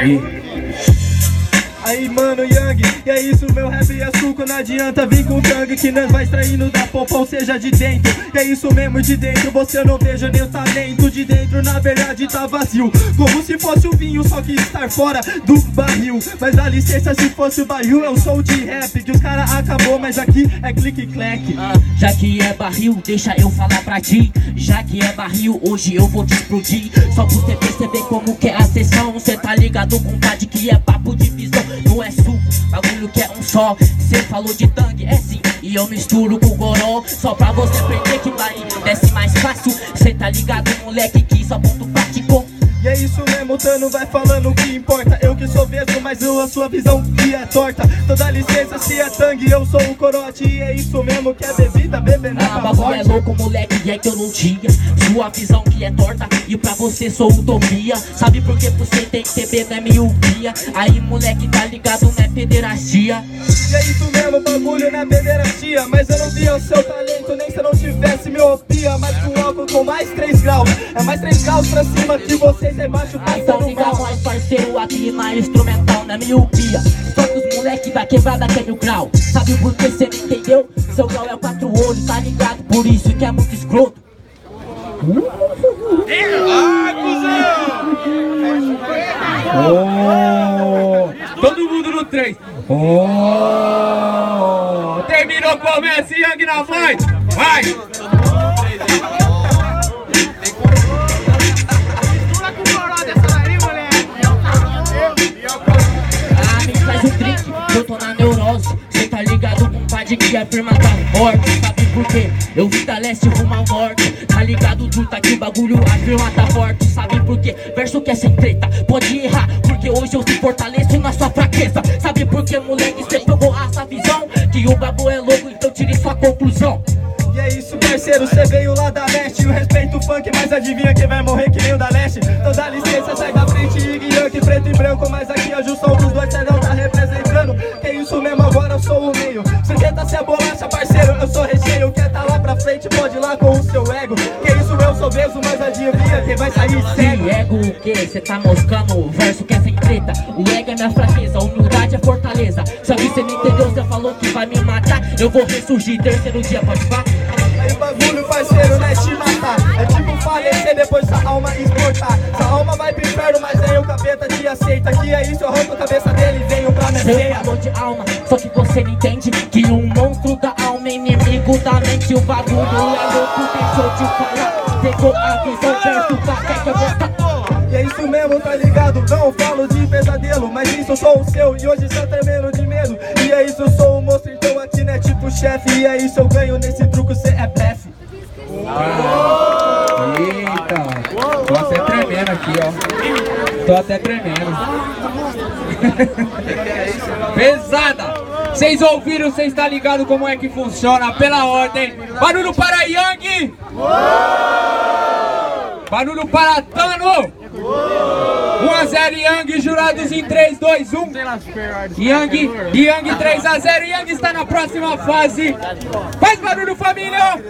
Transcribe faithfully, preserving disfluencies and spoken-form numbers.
E... Aí mano, Yang, e é isso, meu rap é suco. Não adianta vir com tangue que nós vai extraindo da polpa, ou seja, de dentro. E é isso mesmo, de dentro você não veja nem o talento. De dentro na verdade tá vazio, como se fosse o vinho, só que estar fora do barril. Mas dá licença, se fosse o barril eu sou de rap, que os cara acabou, mas aqui é clique-clack. ah, Já que é barril, deixa eu falar pra ti. Já que é barril, hoje eu vou te explodir. Só pra você perceber como que é a sessão. Cê tá ligado, compadre, que é papo de visão. Não é suco, bagulho que é um só. Cê falou de tangue, é sim, e eu misturo com goró. Só pra você aprender que vai desce mais fácil. Cê tá ligado, moleque, que só ponto prático. E é isso mesmo, Tano vai falando o que importa. Eu que sou vesgo, mas eu, a sua visão que é torta. Toda licença, se é tangue, eu sou o corote. E é isso mesmo que é bebida, beber não é Ah, pra bagulho é morte. louco, moleque, e é que eu não tinha sua visão que é torta, e pra você sou utopia. Sabe por que você tem que ter medo, é miopia. Aí, moleque, tá ligado, não é pederastia. E é isso mesmo, bagulho na pederastia. Mas eu não via o seu talento, nem se eu não tivesse miopia. Mas com álcool com mais três graus, é mais três graus pra cima que vocês embaixo Ah, então passando liga mal. nós, parceiro, aqui na instrumental, na miopia. Só que os moleque da quebrada quer mil grau. Sabe por que cê não entendeu? Seu grau é quatro olhos, tá ligado? Por isso que é muito escroto. Ah, cuzão! Oh, todo mundo no três. Oh, terminou, começa, Yang na voz. Vai! Ah, me faz um drink, eu tô na neurose. Cê tá ligado, compadre, que a firma tá forte. Sabe por quê? Eu vim da leste rumo ao norte. Tá ligado, truta, que o bagulho, a firma tá forte. Sabe por quê? Verso que é sem treta, pode errar, porque hoje eu se fortaleço na sua fraqueza. Sabe por quê, moleque, cê pegou essa visão? Que o bagulho é louco, então tire sua conclusão. E é isso, parceiro, cê veio lá da leste. Eu respeito o funk, mas adivinha quem vai morrer que nem o da leste. Então dá licença, sai da frente e guia que preto e branco. Mas aqui a junção dos dois cê não tá representando. Que isso mesmo, agora eu sou o meio. Cê tenta ser bolacha, parceiro, eu sou recheio. Quer tá lá pra frente, pode ir lá com o seu ego. Que isso, eu sou beso, mas adivinha quem vai sair cego. Que ego o quê? Cê tá moscando o verso que é sem treta. O ego é minha fraqueza, a humildade é fortaleza. Só que cê não entendeu, cê falou que vai me matar. Eu vou ressurgir, terceiro dia, pode falar. Aí o bagulho, parceiro, não é te matar. É tipo falecer, depois sua alma exportar. Sua alma vai pro inferno, mas aí o capeta te aceita. Que é isso, eu arranco a cabeça dele e venho pra minha Cê ceia. falou de alma, só que você não entende que um monstro da alma é inimigo da mente. O bagulho é louco, deixou de falar. Pegou a visão, verso, café que eu vou tá. E é isso mesmo, tá ligado? Não falo de pesadelo, mas isso eu sou o seu e hoje cê tá tremendo de medo. E é isso, eu sou o monstro, então aqui não é tipo chefe. E é isso, eu ganho nesse truco, cê é blefe. Eita, tô até tremendo aqui, ó. Tô até tremendo. Pesada! Vocês ouviram, vocês estão ligados como é que funciona? Pela ordem. Barulho para Yang! Barulho para Tano! um a zero Yang, jurados em três, dois, um. Yang, Yang três a zero, Yang está na próxima fase. Faz barulho, família!